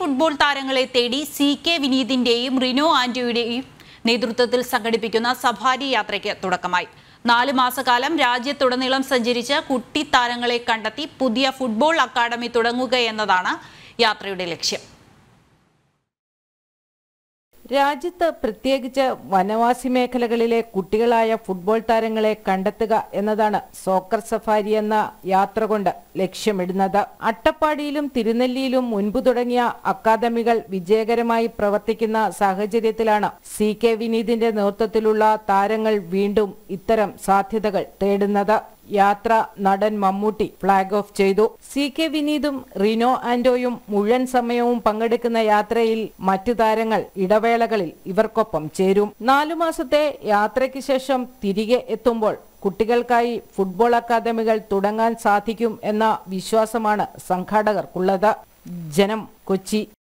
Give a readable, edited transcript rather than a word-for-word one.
Football താരങ്ങളെ തേടി CK വിനീതിന്റെയും Rino ആന്റോയുടെയും നേതൃത്വത്തിൽ സംഘടിപ്പിക്കുന്ന സഫാരി യാത്രയ്ക്ക് തുടക്കമായി. 4 മാസക്കാലം രാജ്യത്തുടനീളം സഞ്ചരിച്ച് കുട്ടി താരങ്ങളെ കണ്ടെത്തി പുതിയ ഫുട്ബോൾ അക്കാദമി തുടങ്ങുകയെന്നതാണ് യാത്രയുടെ ലക്ഷ്യം. രാജ്യത്ത് പ്രത്യേകിച്ച് വനവാസി മേഖലകളിലെ കുട്ടികളായ ഫുട്ബോൾ താരങ്ങളെ കണ്ടെത്തുക എന്നതാണ് സോക്കർ സഫാരി എന്ന യാത്ര കൊണ്ട് ലക്ഷ്യമിടുന്നത്. അട്ടപ്പാടിയിലും തിരുനെല്ലിയിലും മുൻപ് തുടങ്ങിയ അക്കാദമികൾ വിജയകരമായി പ്രവർത്തിക്കുന്ന സാഹചര്യത്തിലാണ് CK വിനീതിന്റെ നേതൃത്വത്തിലുള്ള താരങ്ങൾ വീണ്ടും ഇത്തരം സാധ്യതകൾ തേടുന്നത്. യാത്ര നടൻ മമ്മൂട്ടി ഫ്ളാഗ് ഓഫ് ചെയ്തു. CK വിനീതും റിനോ ആന്റോയും മുഴുവൻ സമയവും പങ്കെടുക്കുന്ന യാത്രയിൽ മറ്റു താരങ്ങൾ ഇടവേളകളിൽ ഇവർക്കൊപ്പം ചേരും. 4 മാസത്തെ യാത്രയ്ക്ക് ശേഷം തിരികെ എത്തുമ്പോൾ കുട്ടികൾക്കായി ഫുട്ബോൾ അക്കാദമികൾ തുടങ്ങാൻ സാധിക്കും എന്ന വിശ്വാസമാണ് സംഘാടകർക്കുള്ളത്. ജനം, കൊച്ചി.